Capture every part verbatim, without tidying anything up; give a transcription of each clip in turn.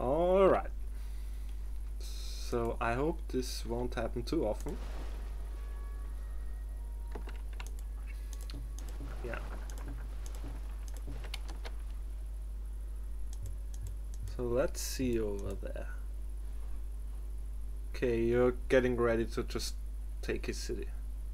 Alright. So I hope this won't happen too often. Yeah. So let's see over there. Okay, you're getting ready to just take his city.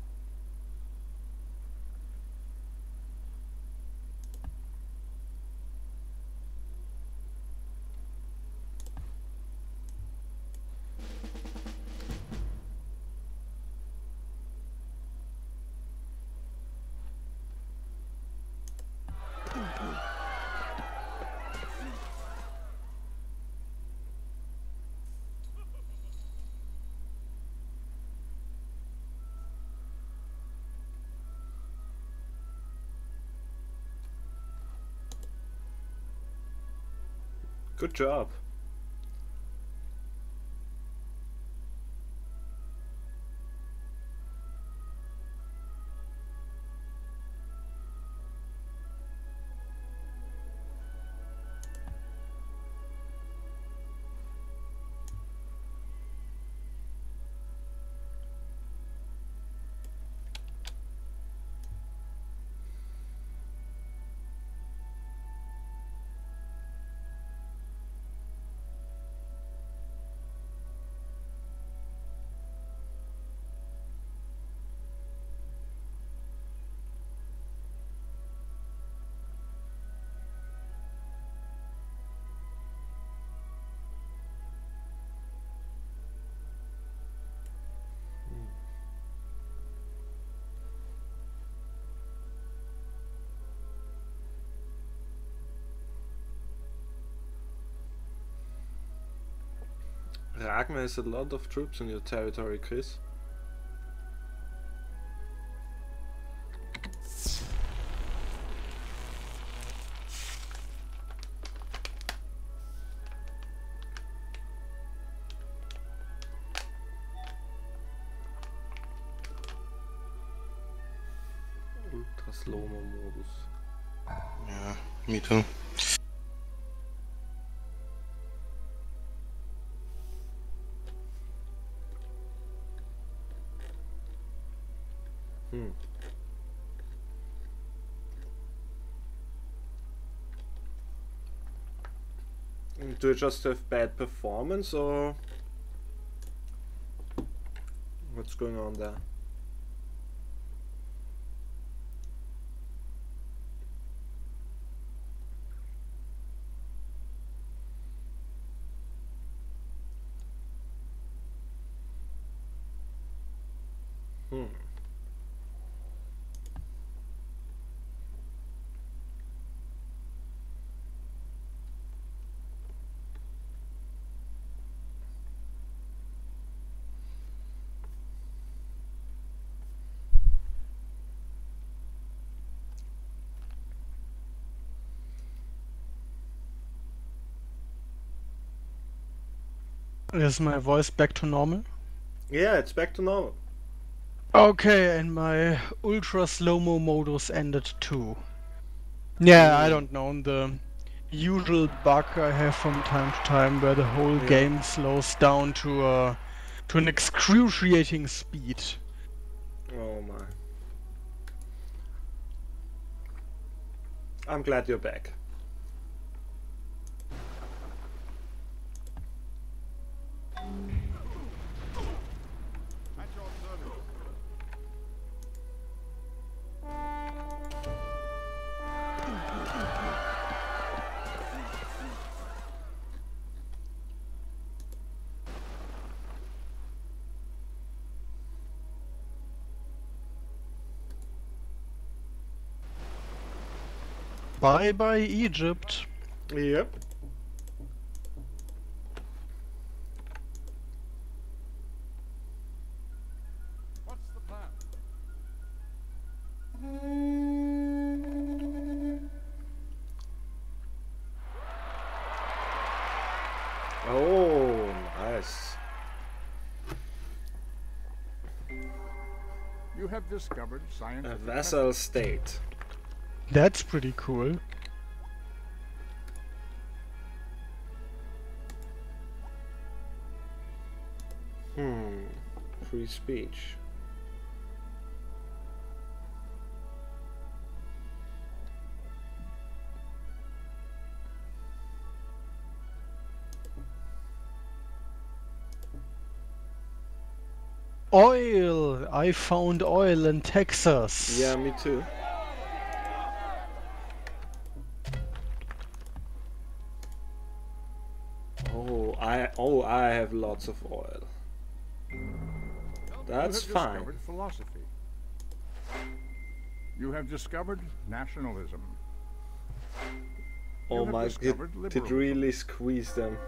Good job. Ragnar has a lot of troops in your territory, Chris. Ultra Slow-Mo Modus. Yeah, me too. Hmm. Do you just have bad performance, or what's going on there? Hmm. Is my voice back to normal? Yeah, it's back to normal. Okay, and my ultra slow-mo modus ended too. Yeah, Mm. I don't know, the usual bug I have from time to time where the whole Yeah. game slows down to a to an excruciating speed. Oh my. I'm glad you're back. Bye bye Egypt. Yep. What's the plan? Oh, nice. You have discovered A scientific vassal state. That's pretty cool. free speech. Oil! I found oil in Texas. Yeah, me too. Oh, I oh I have lots of oil. That's you have fine. discovered philosophy. You have discovered nationalism. Oh have my, it discovered did liberalism. really squeeze them.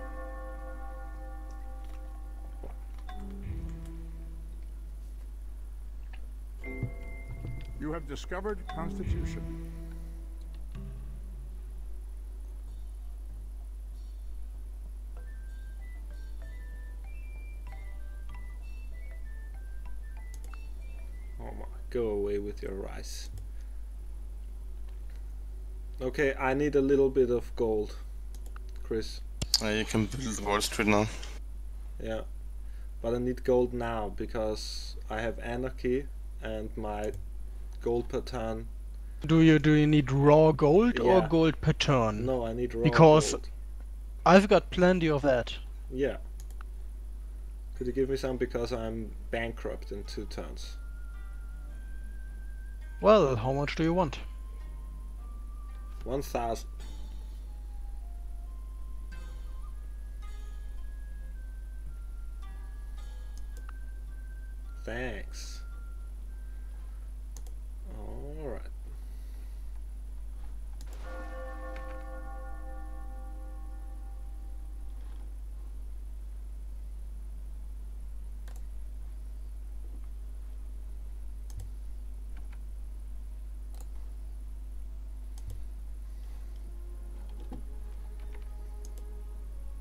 You have discovered constitution. Oh my, go away with your rice. Okay, I need a little bit of gold, Chris. Uh, you can build Wall Street now. Yeah, but I need gold now because I have anarchy and my gold per turn. Do you do you need raw gold or Yeah. gold per turn? No, I need raw Because gold. I've got plenty of that. Yeah. Could you give me some because I'm bankrupt in two turns? Well, how much do you want? One thousand. Thanks. Alright.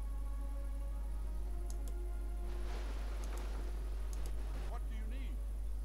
What do you need?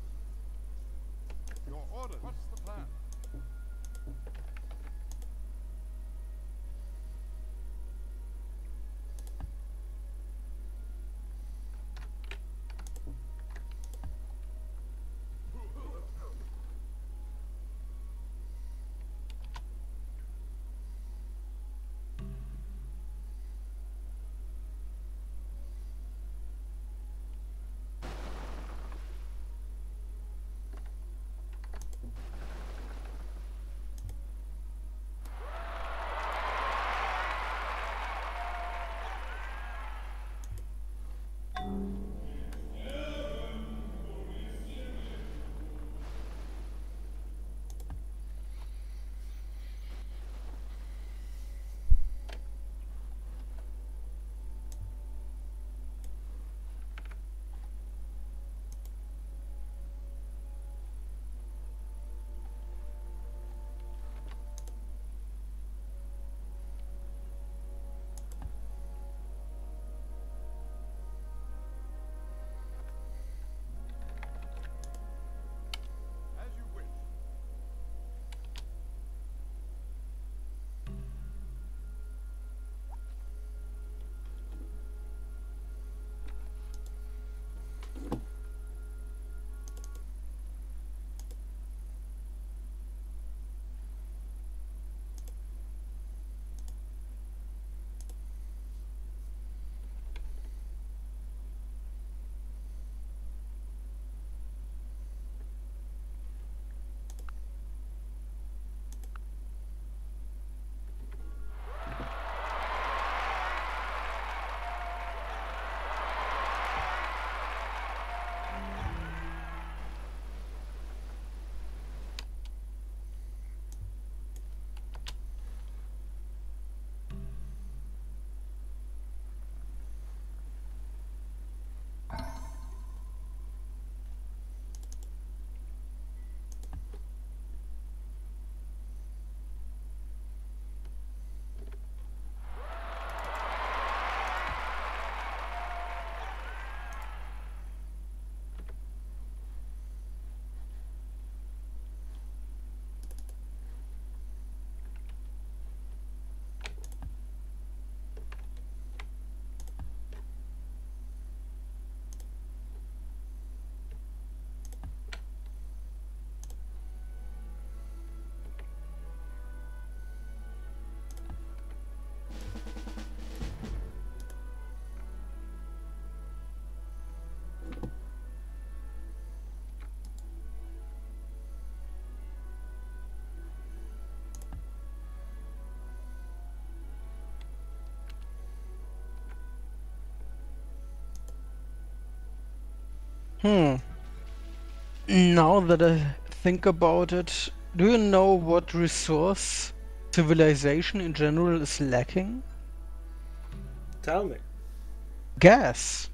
Hmm. Now that I think about it, do you know what resource civilization in general is lacking? Tell me. Gas.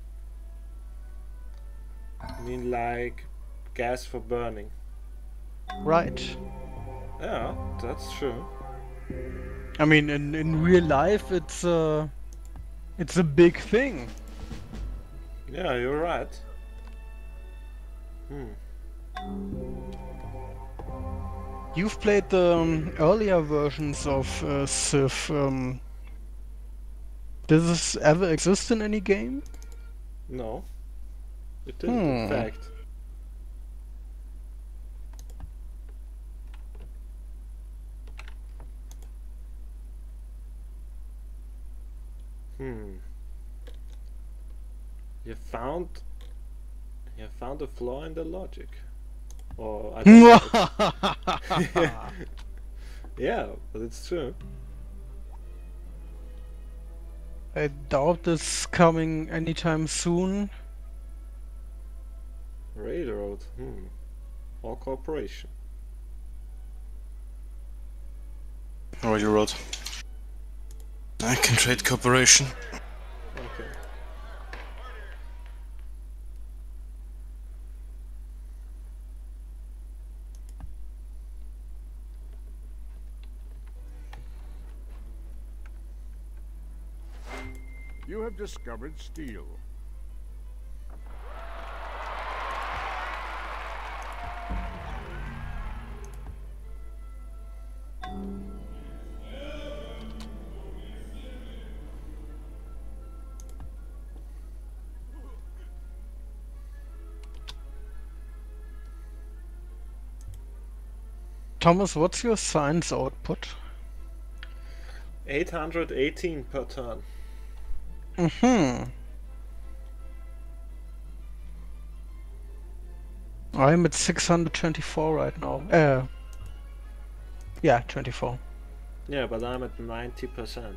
I mean, like gas for burning. Right. Yeah, that's true. I mean, in, in real life, it's a, it's a big thing. Yeah, you're right. Hmm. You've played the um, earlier versions of uh, Civ. Um, does this ever exist in any game? No, it didn't. In Hmm. fact. Hmm. You found. You found a flaw in the logic. Or I don't know. Yeah, but it's true. I doubt this coming anytime soon. Railroad. Hmm. Or corporation. Already wrote. I can trade cooperation. Okay. You have discovered steel. Thomas, what's your science output? eight hundred eighteen per turn. Mm-hmm. I'm at six hundred twenty-four right now. Uh, yeah, twenty-four. Yeah, but I'm at ninety percent.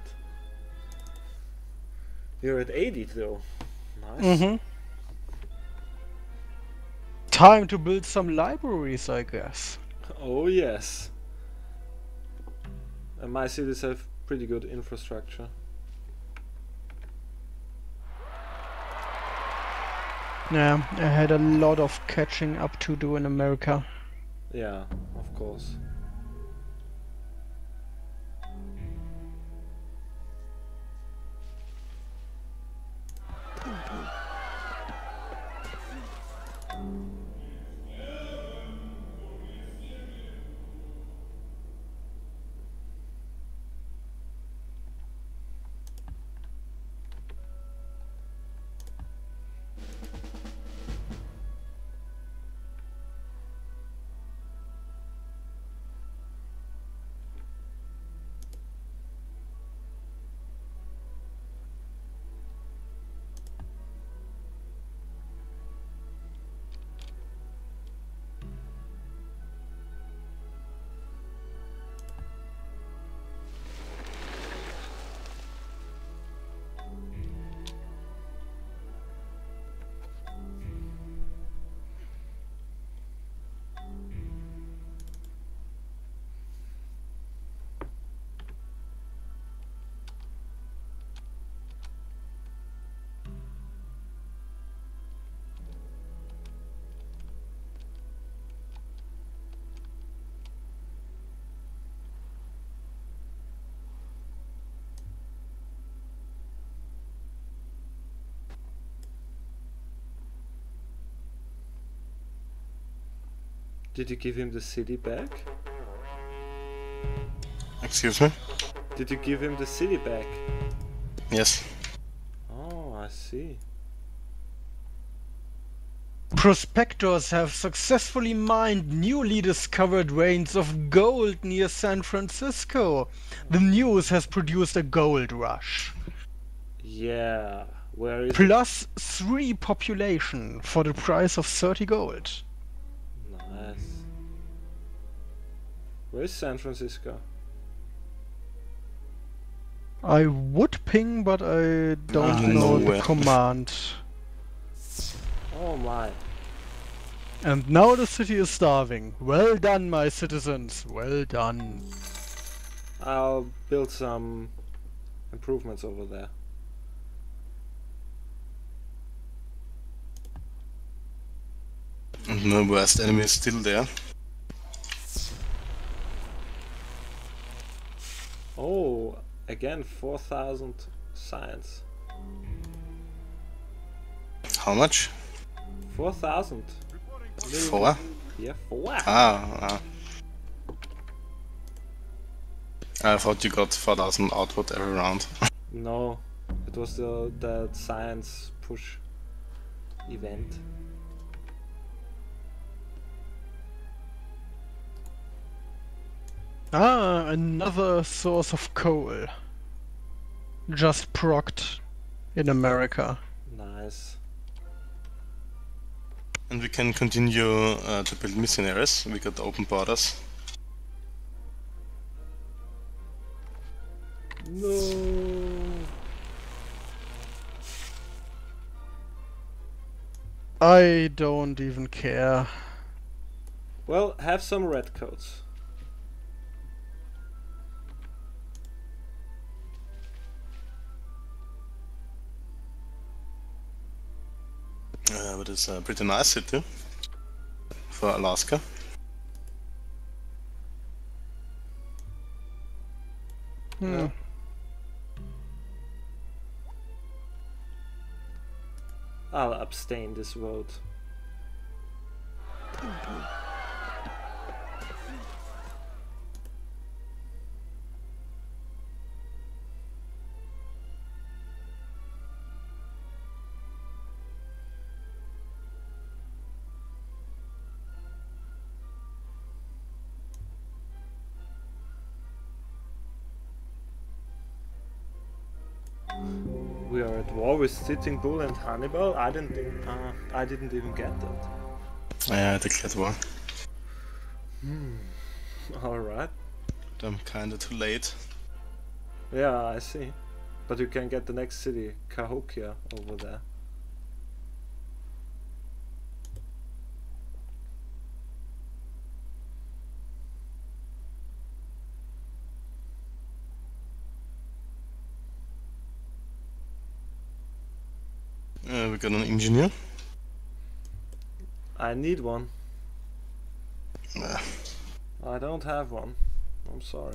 You're at eighty though. Nice. Mm-hmm. Time to build some libraries, I guess. Oh yes. And my cities have pretty good infrastructure. Yeah, I had a lot of catching up to do in America. Yeah, of course. Did you give him the city back? Excuse me? Did you give him the city back? Yes. Oh, I see. Prospectors have successfully mined newly discovered veins of gold near San Francisco. The news has produced a gold rush. Yeah. Where is it? Plus three population for the price of thirty gold. Nice. Where is San Francisco? I would ping, but I don't Ah, know nowhere. the command. Oh my. And now the city is starving. Well done, my citizens. Well done. I'll build some improvements over there. And my worst enemy is still there. Oh, again four thousand science. How much? four thousand. Four? Yeah, four. Ah, ah. I thought you got four thousand output every round. No, it was the that science push event. Ah, another source of coal. Just procced in America. Nice. And we can continue uh, to build missionaries. We got open borders. No. I don't even care. Well, have some red coats. Uh, but it's a pretty nice city for Alaska. Hmm. Yeah. I'll abstain this vote. We are at war with Sitting Bull and Hannibal. I didn't. Uh, I didn't even get that. Yeah, I declared war. Hmm. All right. But I'm kinda too late. Yeah, I see. But you can get the next city, Cahokia, over there. Uh, we got an engineer. I need one. Uh, I don't have one. I'm sorry.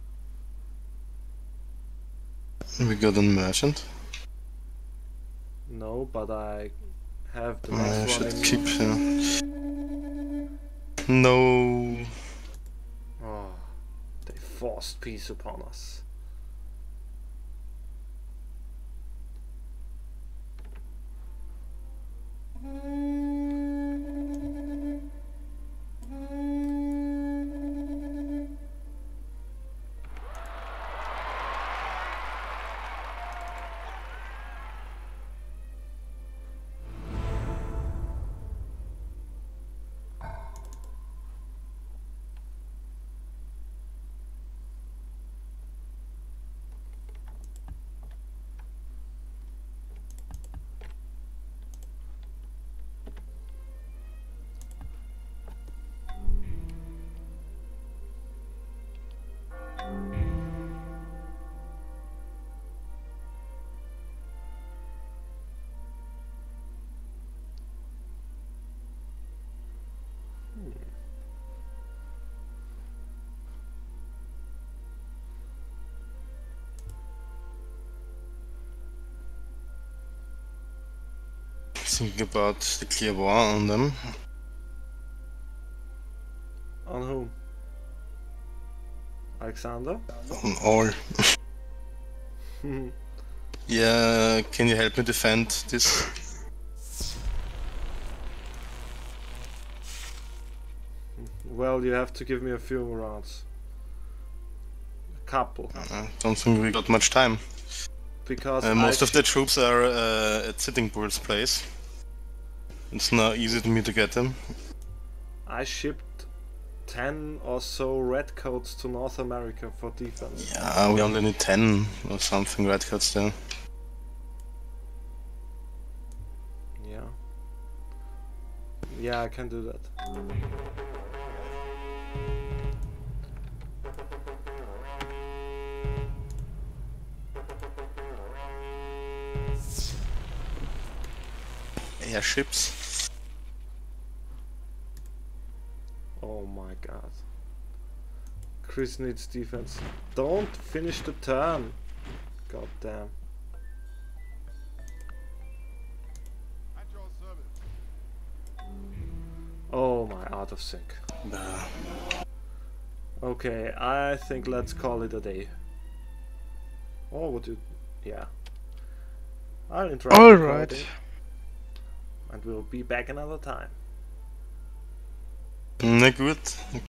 we got a merchant. No, but I have the I next one. should in- keep. Uh... No. Oh, they forced peace upon us. Thinking about the clear war on them. On whom? Alexander? On all. Yeah, can you help me defend this? Well, you have to give me a few rounds. A couple. I don't think we got much time. Because Uh, most I of the troops are uh, at Sitting Bull's place. It's not easy to me to get them. I shipped ten or so red coats to North America for defense. Yeah, we only need ten or something red coats there. Yeah. Yeah, I can do that. Airships. Oh my god. Chris needs defense. Don't finish the turn. God damn. At your service. Oh my, out of sync. Nah. Okay, I think let's call it a day. Or would you... yeah. I'll interrupt the Alright. recording, and we'll be back another time. Na gut.